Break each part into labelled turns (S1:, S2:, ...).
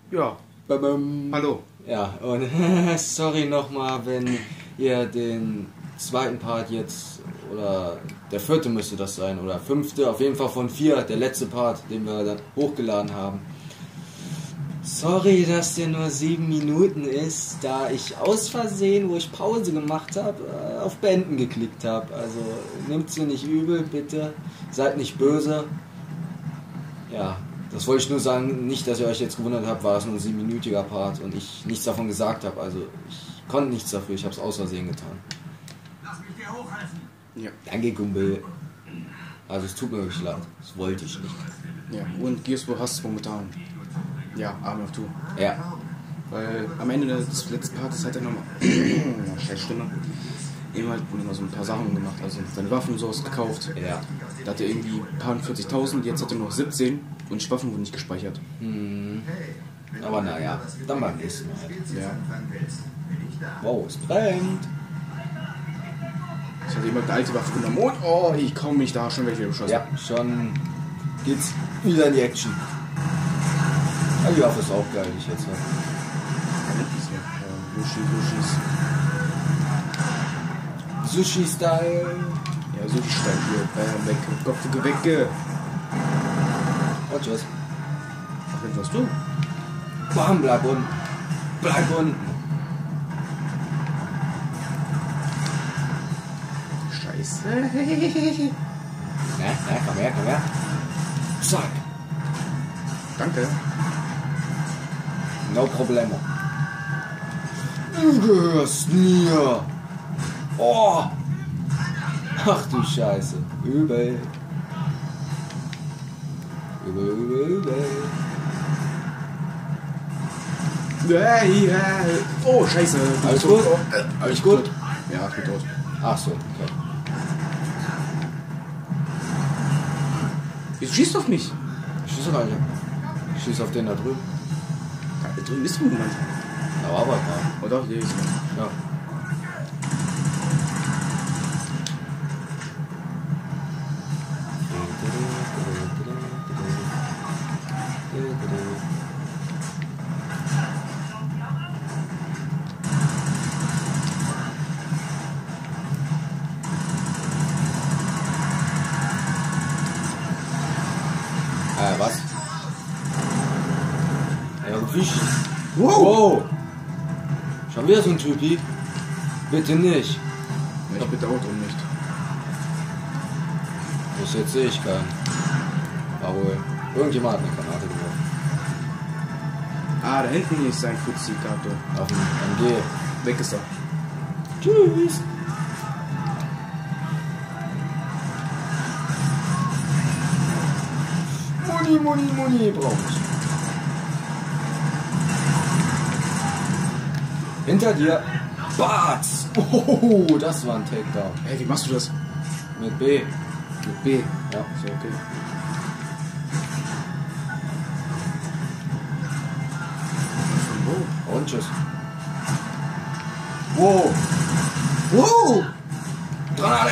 S1: Ja.
S2: Babam.
S1: Hallo.
S2: Ja, und sorry nochmal, wenn ihr den zweiten Part jetzt, oder der vierte müsste das sein, oder fünfte, auf jeden Fall von 4, der letzte Part, den wir dann hochgeladen haben. Sorry, dass der nur 7 Minuten ist, da ich aus Versehen, wo ich Pause gemacht habe, auf Beenden geklickt habe. Also nehmt's mir nicht übel, bitte. Seid nicht böse. Ja, das wollte ich nur sagen. Nicht, dass ihr euch jetzt gewundert habt, war es nur ein 7-minütiger Part und ich nichts davon gesagt habe. Also ich konnte nichts dafür, ich habe es aus Versehen getan.
S3: Lass mich dir hochhelfen.
S1: Ja.
S2: Danke, Kumpel. Also es tut mir wirklich leid. Das wollte ich nicht.
S1: Ja. Und Gears hast du momentan. Ja, Army of Two.
S2: Ja.
S1: Weil am Ende des letzten Parts hat er nochmal. Ja, scheiß Stimme. Eben halt noch so ein paar Sachen gemacht. Also seine Waffen und sowas gekauft.
S2: Ja.
S1: Da hat er irgendwie ein paar 40.000, jetzt hat er noch 17 und die Waffen wurden nicht gespeichert.
S2: Aber naja, dann beim nächsten Mal.
S1: Ja.
S2: Wow, es brennt.
S1: Ich hatte immer eine alte Waffe genommen und oh, ich komme mich da schon wieder beschossen.
S2: Ja, schon geht's wieder in die Action. Aber die Waffe ist auch geil, die ich jetzt habe. Sushi-Style.
S1: Ja, Sushi-Style hier. Weg, Kopf, weg.
S2: Und tschüss.
S1: Ach, wenn warst du?
S2: Bam, bleib unten. Bleib unten.
S1: Scheiße.
S2: Ja, komm her. Zack.
S1: Danke.
S2: No problemo. Du gehörst mir. Oh. Ach du Scheiße. Übel.
S1: Hey. Oh, scheiße.
S2: Alles gut? Alles gut?
S1: Ja, ich bin tot.
S2: Ach so, okay.
S1: Wieso schießt du auf mich?
S2: Ich schieße gar nicht. Ich schieße auf den da drüben.
S1: Da drüben bist du niemand.
S2: Da war aber gerade.
S1: Oh doch, der ist
S2: Ja. Was? Ja, wie? Wow! Schon wieder so ein Typi? Bitte nicht.
S1: Ja, ich bitte auch drum nicht.
S2: Das jetzt sehe ich keinen. Aber irgendjemand hat eine Granate geworfen.
S1: Ah, da hinten ist sein Fuzzi-Karte.
S2: Auf dem MG.
S1: Weg ist er.
S2: Tschüss! Muni brauch ich. Hinter dir. Batz! Oh, das war ein Takedown.
S1: Hey, wie machst du das?
S2: Mit B.
S1: Mit B.
S2: Ja.
S1: So, okay. Von
S2: Und tschüss. Wow! Wow! Granate!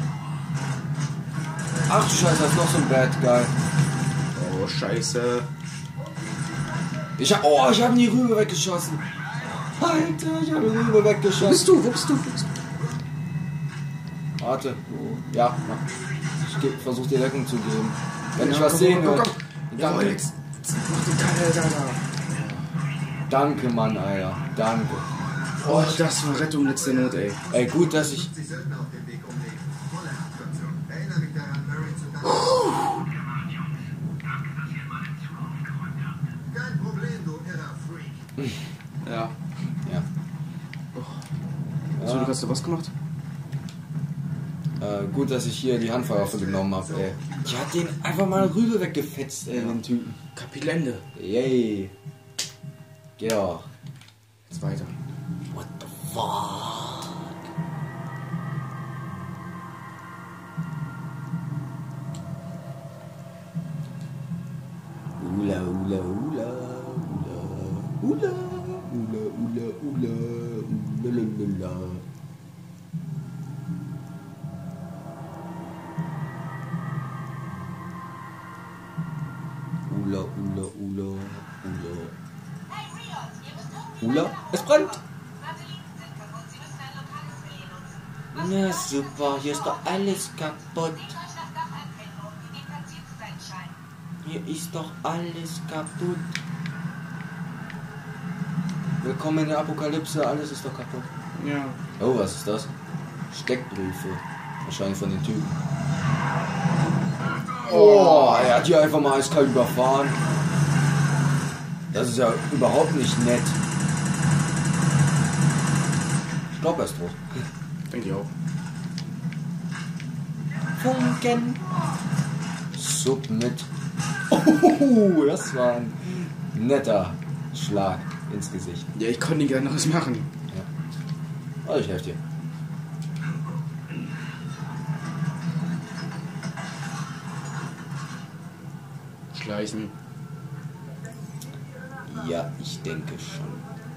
S2: Ach du Scheiße, das ist noch so ein Bad Guy.
S1: wo? Oh, scheiße.
S2: Ich hab die Rübe weggeschossen. Alter, ich hab die Rübe weggeschossen.
S1: Wo bist du?
S2: Warte. Ja, ich versuch dir Deckung zu geben. Wenn
S1: Ja,
S2: ich was
S1: komm,
S2: sehen
S1: komm,
S2: will.
S1: komm.
S2: Danke.
S1: Jetzt mach den Teil da.
S2: Danke, Mann, Alter. Danke.
S1: Oh, das war Rettung letzter Not, ey.
S2: Ey, gut, dass ich...
S3: Sie sollten auf den Weg umlegen. Volle Aktion. Erinnere mich daran, Murray zu danken. Kein Problem, du irrer Freak.
S1: Ja.
S2: Ja.
S1: So, du hast da was gemacht?
S2: Gut, dass ich hier die Handfeuerwaffe genommen habe, ey. Ich hab den einfach mal Rübe weggefetzt, ey, den Typen.
S1: Kapitelende.
S2: Yay. Geh doch.
S1: Jetzt weiter.
S2: What the fuck? Ula, ula, ula, ula, ula, ula, ula, ula, ula, ula, ula. Ula, ula, ula, ula. Hula, es brennt! Na super, hier ist doch alles kaputt. Hier ist doch alles kaputt. Willkommen in der Apokalypse, alles ist doch kaputt.
S1: Ja.
S2: Oh, was ist das? Steckbriefe. Wahrscheinlich von den Typen. Oh, er hat hier einfach mal eiskalt überfahren. Das ist ja überhaupt nicht nett. Ich glaube, er ist tot.
S1: Denke ich auch.
S2: Funken. Submit. Oh, das war ein netter Schlag ins Gesicht.
S1: Ja, ich konnte nicht anderes machen.
S2: Ja. Oh, ich helfe dir.
S1: Schleichen.
S2: Ja, ich denke schon.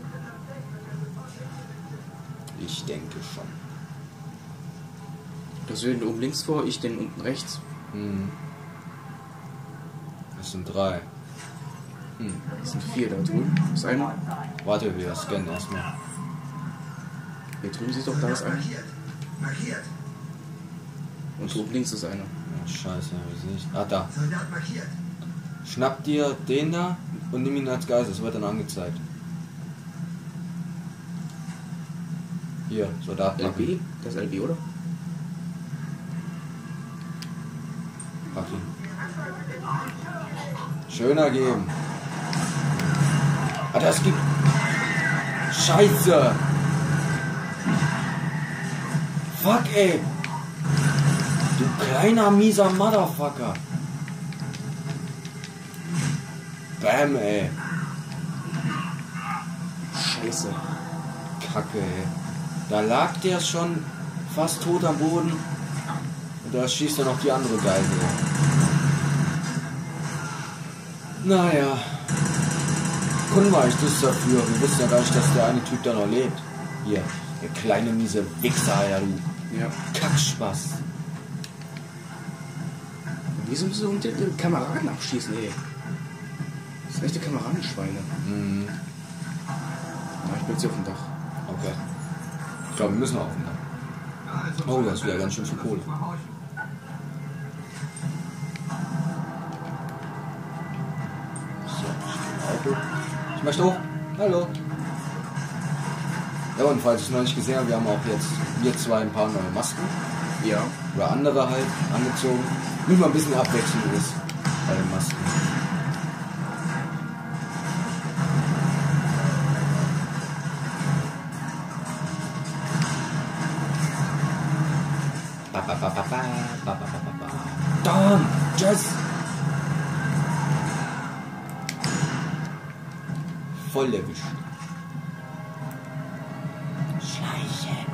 S2: Ich denke schon.
S1: Das will den oben links vor, ich den unten rechts.
S2: Hm. Das sind 3.
S1: Das sind 4 da drüben. Ist einer.
S2: Warte, wir scannen erstmal.
S1: Hier drüben siehst du doch, da ist einer.
S3: Markiert. Markiert.
S1: Und oben links ist einer.
S2: Ja, scheiße, wie sehe ich? Ah, da.
S3: Soldat markiert.
S2: Schnapp dir den da und nimm ihn als Geisel, das wird dann angezeigt. Hier, Soldat machen.
S1: LB? Das ist LB, oder?
S2: Pack ihn. Schöner geben. Ah, das gibt... Scheiße! Fuck, ey! Du kleiner, mieser Motherfucker! Bam, ey!
S1: Scheiße.
S2: Kacke, ey. Da lag der schon fast tot am Boden. Und da schießt er noch die andere Geisel. Naja. Können wir eigentlich das dafür? Wir wissen ja gar nicht, dass der eine Typ da noch lebt. Hier, der kleine miese Wichser, ja du.
S1: Ja.
S2: Kackspaß.
S1: Wieso müssen wir die Kameraden abschießen, ey? Das sind echte Kameradenschweine.
S2: Mhm.
S1: Ja, ich bin jetzt hier auf dem Dach.
S2: Okay. Ich glaube, wir müssen auf den Dach. Oh, das ist wieder ganz schön viel Kohle. So, ich möchte hoch. Hallo. Ja, und falls ich es noch nicht gesehen habe, wir haben auch jetzt, wir zwei, ein paar neue Masken.
S1: Ja.
S2: Oder andere halt angezogen. Nur mal ein bisschen Abwechslung ist bei den Masken. Damn, Jess! Voll erwischt. Schleichen.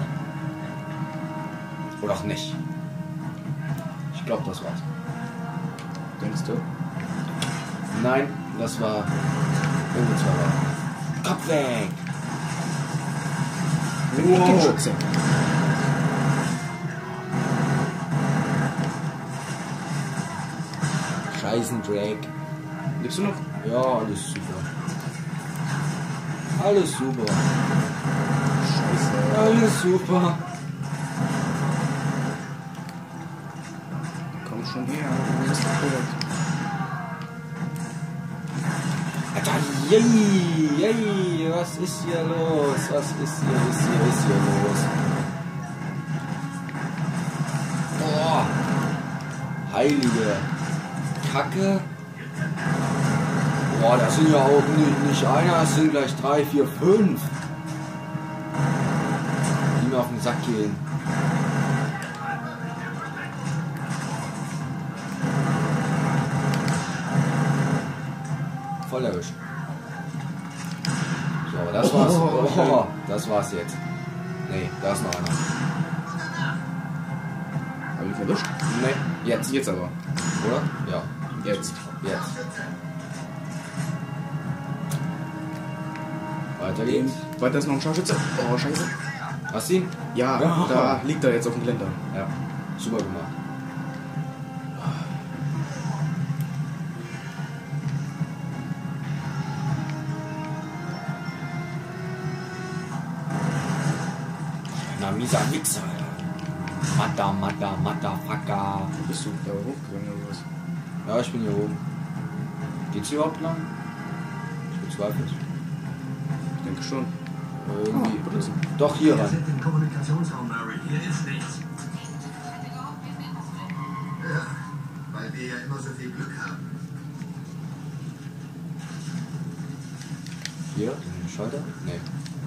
S2: Oder auch nicht. Ich glaube, das war's.
S1: Denkst du?
S2: Nein, das war irgendwo zwei. Kopf weg!
S1: Wow.
S2: Scheißen Drake.
S1: Lebst du noch?
S2: Ja, alles super. Alles super.
S1: Scheiße.
S2: Alles super.
S1: Komm schon her, du bist tot.
S2: Alter, yay, was ist hier los? Was ist hier los? Boah. Heilige Kacke. Boah, das sind ja auch nicht einer, das sind gleich 3, 4, 5. Die mir auf den Sack gehen. Voll erwischt. So, aber das war's. Oh, das war's jetzt. Nee, da ist noch einer.
S1: Hab ich erwischt?
S2: Nee, jetzt.
S1: Jetzt aber.
S2: Oder? Ja.
S1: Jetzt.
S2: Jetzt. Weiter geht's.
S1: Weiter ist noch ein Scharfschütze. Oh, scheiße.
S2: Hast du ihn?
S1: Ja,
S2: Ja.
S1: da liegt er jetzt auf dem Geländer.
S2: Ja. Super gemacht. Mieser Wichser. Motherfucker.
S1: Bist du da hochgegangen oder was?
S2: Ja, ich bin hier oben. Geht's hier überhaupt lang? Ich bezweifle es.
S1: Ich denke schon.
S2: Irgendwie. Doch, hier
S3: Wir
S2: rein.
S3: sind im Kommunikationsraum, Murray. Hier ist nichts. Ja, weil wir ja immer so viel Glück haben.
S2: Hier, den Schalter? Nee.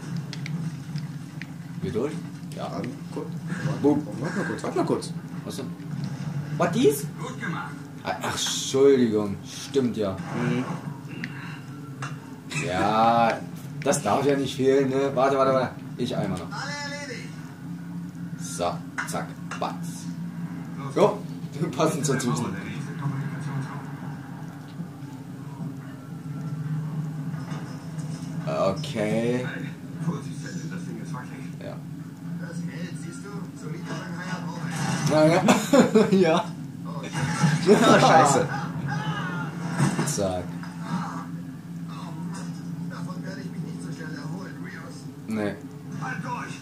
S2: Hier durch? Ja.
S1: Gut.
S2: Boom.
S1: Warte mal kurz.
S2: Was denn? Was dies?
S3: Gut gemacht.
S2: Ach, Entschuldigung. Stimmt ja.
S1: Mhm.
S2: Ja, das darf ja nicht fehlen, ne? Warte. Ich einmal noch.
S3: Alle erledigt.
S2: So, zack, batz. Jo, passend zur Zwischen.
S3: Der nächste Kommunikationsraum.
S2: Okay.
S3: Hey, Vorsichtsfeld, das Ding ist wackelig.
S2: Ja.
S3: Das hält, siehst du? So wie Shanghai auch.
S2: Naja. Ja.
S3: Oh,
S1: Ah, scheiße.
S2: Zack.
S3: davon werde ich mich nicht so schnell erholen, Rios.
S2: Nee.
S3: Halt durch!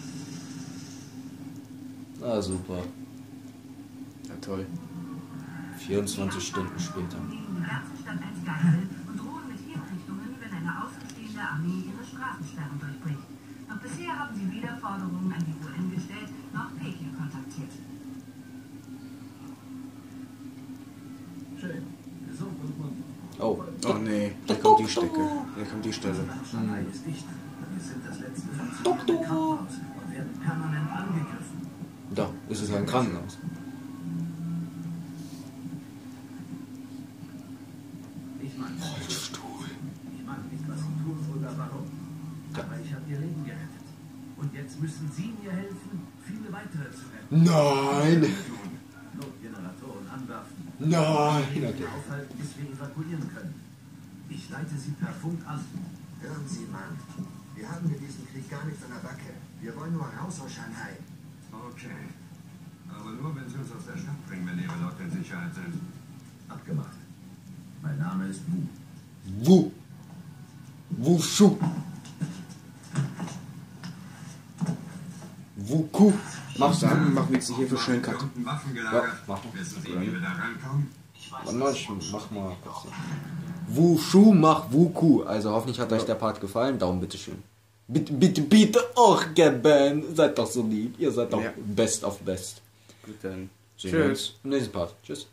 S2: Ah, super.
S1: Ja, toll.
S2: 24 Stunden später.
S4: Liegen die ganze Stadt als Geisel und drohen mit Hinrichtungen, wenn eine außenstehende Armee ihre Straßensperren durchbricht. Doch bisher haben sie weder Forderungen an die UN gestellt, noch Peking kontaktiert.
S3: Schön. Gesund und munter.
S2: Oh.
S1: Oh nee, da kommt die Strecke. Da kommt die Stelle.
S3: Shanghai ist dicht. Wir sind das letzte funktionierende Krankenhaus und werden permanent angegriffen.
S2: Da ist es ja ein Krankenhaus.
S3: Ich mag
S2: Rollstuhl.
S3: Ich mag nicht, was sie tun oder warum. Aber ich habe ihr Leben gerettet. Und jetzt müssen sie mir helfen, viele weitere zu retten.
S2: Nein.
S3: Notgeneratoren anwerfen.
S2: Nein.
S3: Die
S2: Okay.
S3: aufhalten, bis wir evakuieren können. Ich leite sie per Funk an. Hören Sie, Mann. Wir haben mit diesem Krieg gar nichts an der Backe. Wir wollen nur raus aus Shanghai.
S5: Okay. Aber nur, wenn Sie uns aus der Stadt bringen, wenn Ihre Leute in Sicherheit sind.
S3: Abgemacht. Mein Name ist Wu.
S2: Wushu. Wuku.
S1: Mach sagen, machen wir jetzt hier für schnell einen Cut.
S5: Unten Waffen
S2: Ja,
S5: gelagert.
S2: mach mal.
S5: Wissen Sie, wie wir da rankommen?
S2: Warte mal, ich mach mal kurz. Wushu macht Wuku. Also hoffentlich hat euch der Part gefallen. Daumen bitteschön. Bitte auch geben. Seid doch so lieb. Ihr seid doch
S1: Ja.
S2: best of best.
S1: Gut, dann.
S2: Sehen wir
S1: Tschüss.
S2: uns im nächsten Part. Tschüss.